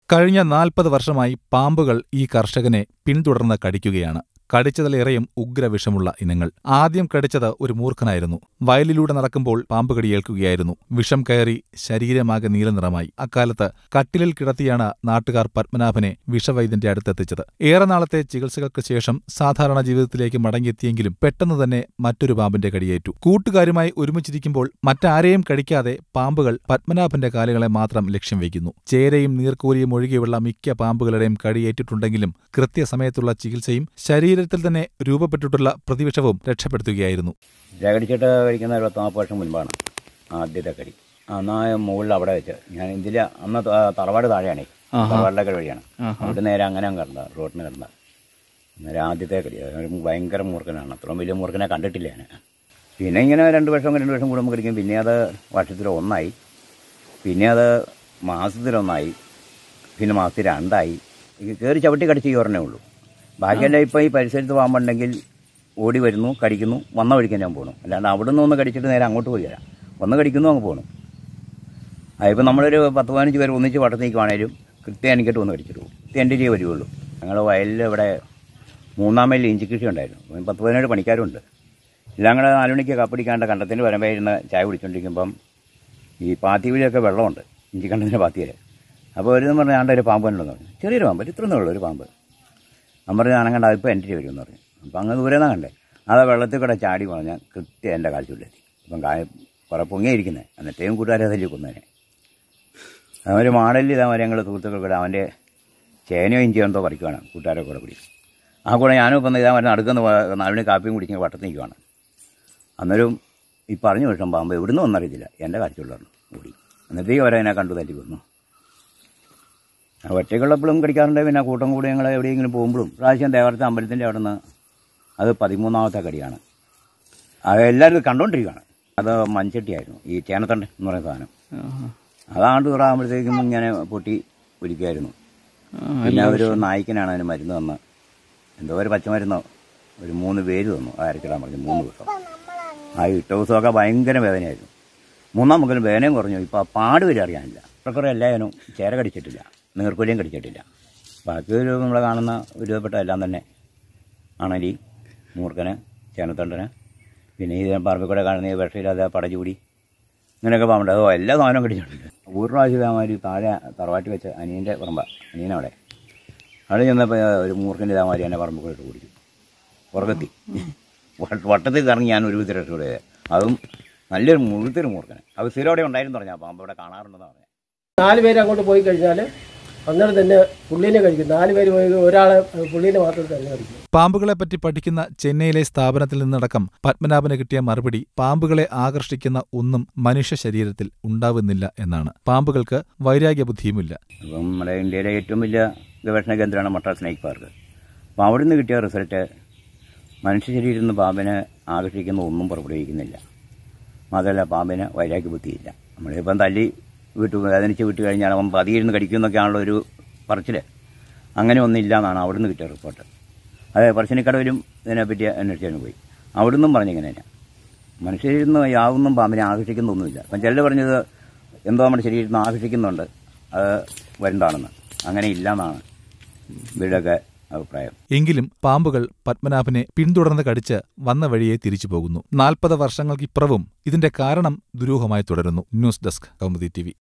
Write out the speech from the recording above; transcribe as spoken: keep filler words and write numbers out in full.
കഴിഞ്ഞ നാൽപ്പത് വർഷമായി പാമ്പുകൾ ഈ കർഷകനെ പിന്തുടർന്ന് കടിക്കുകയാണ്. കടിച്ചതിലേറെയും ഉഗ്രവിഷമുള്ള ഇനങ്ങൾ. ആദ്യം കടിച്ചത് ഒരു മൂർഖനായിരുന്നു. വയലിലൂടെ നടക്കുമ്പോൾ പാമ്പ് കടിയേൽക്കുകയായിരുന്നു. വിഷം കയറി ശരീരമാകെ നീലനിറമായി. അക്കാലത്ത് കട്ടിലിൽ കിടത്തിയാണ് നാട്ടുകാർ പത്മനാഭനെ വിഷവൈദ്യന്റെ അടുത്തെത്തിച്ചത്. ഏറെ നാളത്തെ ചികിത്സകൾക്ക് ശേഷം സാധാരണ ജീവിതത്തിലേക്ക് മടങ്ങിയെത്തിയെങ്കിലും പെട്ടെന്ന് തന്നെ മറ്റൊരു പാമ്പിന്റെ കടിയേറ്റു. കൂട്ടുകാരുമായി ഒരുമിച്ചിരിക്കുമ്പോൾ മറ്റാരെയും കടിക്കാതെ പാമ്പുകൾ പത്മനാഭന്റെ കാലുകളെ മാത്രം ലക്ഷ്യം വയ്ക്കുന്നു. ചേരയും നീർക്കോലിയും ഒഴികെയുള്ള മിക്ക പാമ്പുകളുടെയും കടിയേറ്റിട്ടുണ്ടെങ്കിലും കൃത്യസമയത്തുള്ള ചികിത്സയും ശരീര ശരീരത്തിൽ തന്നെ രൂപപ്പെട്ടിട്ടുള്ള പ്രതിവിഷവും രക്ഷപ്പെടുത്തുകയായിരുന്നു. കടിച്ചിട്ട് കഴിക്കുന്ന ഒരു പത്ത് നാൽപ്പത് വർഷം മുൻപാണ് ആദ്യത്തെ കടി. അന്നാ മുകളിൽ അവിടെ വെച്ച് ഞാൻ ഇതിൽ അന്ന് തറവാട് താഴെയാണ്, തറവാടിലൊക്കെ വഴിയാണ്. അവിടെ നേരെ അങ്ങനെ കിടന്ന റോഡിന് കിടന്ന നേരെ ആദ്യത്തെ കടി. ഭയങ്കര മൂർഖനാണ്, അത്രയും വലിയ മൂർഖനെ കണ്ടിട്ടില്ല ഞാൻ. പിന്നെ ഇങ്ങനെ രണ്ട് വർഷം രണ്ട് വർഷം കൂടുമ്പോൾ കടിക്കും. പിന്നെ അത് വർഷത്തിൽ ഒന്നായി, പിന്നെ അത് മാസത്തിലൊന്നായി, പിന്നെ മാസത്തിൽ രണ്ടായി. കയറി ചവിട്ടി കടിച്ച് ചോറിനേ ഉള്ളൂ. ബാക്കിയെല്ലാം ഇപ്പോൾ ഈ പരിസരത്ത് പാമ്പുണ്ടെങ്കിൽ ഓടി വരുന്നു, കടിക്കുന്നു, വന്ന വഴിക്കാൻ ഞാൻ പോകണം. അല്ലാണ്ട് അവിടെ നിന്ന് ഒന്ന് കടിച്ചിട്ട് നേരെ അങ്ങോട്ട് പോയി തരാം. വന്ന് കടിക്കുന്നു, അങ്ങ് പോകണം. അതിപ്പോൾ നമ്മളൊരു പത്ത് പതിനഞ്ച് പേര് ഒന്നിച്ച് വട്ടത്തേക്കുവാണേലും കൃത്യം എനിക്കിട്ട് വന്ന് കടിച്ചിട്ട് പോകും. എൻ്റെ രീതി വരുള്ളൂ. ഞങ്ങൾ വയലിൽ ഇവിടെ മൂന്നാം മൈലിൽ ഇഞ്ചി കൃഷി ഉണ്ടായിരുന്നു. പത്ത് പതിനേഴ് പണിക്കാരുണ്ട്. എല്ലാം കൂടെ നാല് മണിക്ക് കപ്പടിക്കാണ്ട് കണ്ടത്തിന് വരമ്പായിരുന്ന് ചായ കുടിച്ചുകൊണ്ടിരിക്കുമ്പം ഈ പാത്തിവിളിയൊക്കെ വെള്ളമുണ്ട്, ഇഞ്ചി കണ്ടത്തിൻ്റെ പാത്തിയിൽ. അപ്പോൾ ഒരു പറഞ്ഞാൽ ആണ്ട ഒരു പാമ്പ് ഉണ്ടെന്ന് പറഞ്ഞു. ചെറിയൊരു പാമ്പ്, ഇത്രയൊന്നും ഉള്ളൂ ഒരു പാമ്പ്. ഞാൻ പറഞ്ഞു ആണെങ്കിൽ അതിപ്പോൾ എൻ്റെ വരുമെന്ന് പറഞ്ഞു. അപ്പം അങ്ങ് ദൂരെ നിന്നാണ് കണ്ടേ. അത് വെള്ളത്തിൽ കൂടെ ചാടി പറഞ്ഞാൽ കൃത്യം എൻ്റെ കാഴ്ചയിലെത്തി. അപ്പം കായ കുറേ പൊങ്ങിയിരിക്കുന്നത്. എന്നിട്ടേയും കൂട്ടുകാരെ തല്ലി കൊന്നതിനെ. അവര് മാടലിൽ ഇതാ ഞങ്ങൾ സുഹൃത്തുക്കൾ കൂടെ അവൻ്റെ ചേനയോ ഇഞ്ചിയോ എന്തോ പറിക്കുവാണ് കൂട്ടുകാരെ കൂടെ കൂടി. ആ കൂടെ ഞാനും ഇപ്പം ഇതാ മരുന്ന് അടുക്കുന്ന നാലുമണി കാപ്പിയും കുടിക്കുന്ന വട്ടത്തിൽ നിൽക്കുവാണ്. അന്നേരം ഈ പറഞ്ഞു വിഷം പാമ്പ് എവിടുന്ന് വന്നറിയത്തില്ല, എൻ്റെ കാഴ്ചയുള്ളതാണ് കൂടി. എന്നിട്ടേ അവരതിനെ കണ്ടു തല്ലി കൊന്നു. ഒറ്റയ്ക്കുള്ളപ്പോഴും കടിക്കാറുണ്ട്. പിന്നെ കൂട്ടം കൂടി ഞങ്ങൾ എവിടെയെങ്കിലും പോകുമ്പോഴും പ്രാവശ്യം ദേവരത്തെ അമ്പലത്തിൻ്റെ അവിടെ നിന്ന് അത് പതിമൂന്നാമത്തെ കടിയാണ്. അത് എല്ലാവരും കണ്ടുകൊണ്ടിരിക്കുകയാണ്. അത് മൺചട്ടിയായിരുന്നു, ഈ ചേനത്തണ്ട് എന്ന് പറയുന്ന സാധനം. അതാണ്ട് തുറാകുമ്പോഴത്തേക്കും ഇങ്ങനെ പൊട്ടി ഒലിക്കുമായിരുന്നു. പിന്നെ ഒരു നായ്ക്കനാണ് അതിന് മരുന്ന് തന്ന്, എന്തോ ഒരു പച്ചമരുന്നോ ഒരു മൂന്ന് പേര് തന്നു. അരക്കിടാൻ പറഞ്ഞു മൂന്ന് ദിവസം. ആ ഇട്ട ദിവസമൊക്കെ ഭയങ്കര വേദനയായിരുന്നു. മൂന്നാം മുതൽ വേദനയും കുറഞ്ഞു. ഇപ്പോൾ ആ പാട് വരെ അറിയാനില്ല. ഇത്രക്കുറെ എല്ലാവരും ചേര കടിച്ചിട്ടില്ല, നീർക്കൊലിയും കടിച്ചിട്ടില്ല. ബാക്കി ഒരു നമ്മൾ കാണുന്ന ഒരുപ്പെട്ട എല്ലാം തന്നെ ആണലി, മൂർഖന്, ചേനത്തണ്ടന്, പിന്നെ ഈ പറമ്പിക്കൂടെ കാണുന്ന ഈ വിഷയില്ലാതെ പടചൂടി, ഇങ്ങനെയൊക്കെ പാമ്പുണ്ട്. അതോ എല്ലാ സാധനവും കടിച്ചിട്ടുണ്ട്. ഒരു പ്രാവശ്യം ഇതാമാതിരി താഴെ തറവാട്ടി വെച്ച് അനിയൻ്റെ പറമ്പ, അനിയനവിടെ അവിടെ ചെന്നപ്പോൾ ഒരു മൂർഖൻ്റെ ഇതാമാതിരി എന്നെ പറമ്പിൽ കൂടെ കുടിച്ചു. പുറകെത്തി വട്ടത്തിൽ കറങ്ങി ഞാൻ ഒരു വിധത്തിൽ രക്ഷപ്പെടുക. അതും നല്ലൊരു മുഴുത്തൊരു മൂർഖന്. അത് സ്ഥിരം അവിടെ ഉണ്ടായിരുന്നു പറഞ്ഞാൽ പാമ്പ് ഇവിടെ കാണാറുണ്ടെന്ന് പറഞ്ഞാൽ. നാല് പേര് അങ്ങോട്ട് പോയി കഴിഞ്ഞാൽ അന്നേരം തന്നെ പുള്ളീനെ കഴിക്കും. നാല് പേര് പോയി ഒരാളെ പുള്ളീനെ മാത്രം തന്നെ കഴിക്കും. പാമ്പുകളെപ്പറ്റി പഠിക്കുന്ന ചെന്നൈയിലെ സ്ഥാപനത്തിൽ നിന്നടക്കം പത്മനാഭന് കിട്ടിയ മറുപടി പാമ്പുകളെ ആകർഷിക്കുന്ന ഒന്നും മനുഷ്യ ശരീരത്തിൽ ഉണ്ടാവുന്നില്ല എന്നാണ്. പാമ്പുകൾക്ക് വൈരാഗ്യബുദ്ധിയുമില്ല. അപ്പം നമ്മുടെ ഇന്ത്യയിലെ ഏറ്റവും വലിയ ഗവേഷണ കേന്ദ്രമാണ് മദ്രാസ് സ്നേക്ക് പാർക്ക്. അപ്പം അവിടെ നിന്ന് കിട്ടിയ റിസൾട്ട് മനുഷ്യ ശരീരത്തിൽ നിന്ന് പാമ്പിനെ ആകർഷിക്കുന്ന ഒന്നും പുറപ്പെടുവിക്കുന്നില്ല. മാത്രമല്ല പാമ്പിന് വൈരാഗ്യബുദ്ധിയില്ല. നമ്മളിപ്പം തല്ലി വീട്ടു വേദനിച്ച് വിട്ട് കഴിഞ്ഞാൽ അവൻ പതിയിരുന്ന് കടിക്കുന്നൊക്കെയാണല്ലോ ഒരു പറച്ചിൽ. അങ്ങനെ ഒന്നില്ല എന്നാണ് അവിടെ നിന്ന് കിട്ടിയ റിപ്പോർട്ട്. അതെ, പറശ്ശിനിക്കടവിലും ഇതിനെപ്പറ്റി അന്വേഷിച്ചു പോയി. അവിടെ നിന്നും പറഞ്ഞിങ്ങനെ തന്നെ മനുഷ്യരിൽ നിന്ന് യാതൊന്നും പാമ്പിനെ ആകർഷിക്കുന്നൊന്നുമില്ല. അപ്പം ചിലർ പറഞ്ഞത് എന്തോ നമ്മുടെ ശരീരത്തിൽ നിന്ന് ആകർഷിക്കുന്നുണ്ട്, അത് വരുന്നതാണെന്ന്. അങ്ങനെ ഇല്ല എന്നാണ് ഇവരുടെയൊക്കെ അഭിപ്രായം. എങ്കിലും പാമ്പുകൾ പത്മനാഭനെ പിന്തുടർന്ന് കടിച്ച് വന്ന വഴിയെ തിരിച്ചു പോകുന്നു. നാൽപ്പത് വർഷങ്ങൾക്കിപ്പുറവും ഇതിന്റെ കാരണം ദുരൂഹമായി തുടരുന്നു. News desk Kaumudi T V.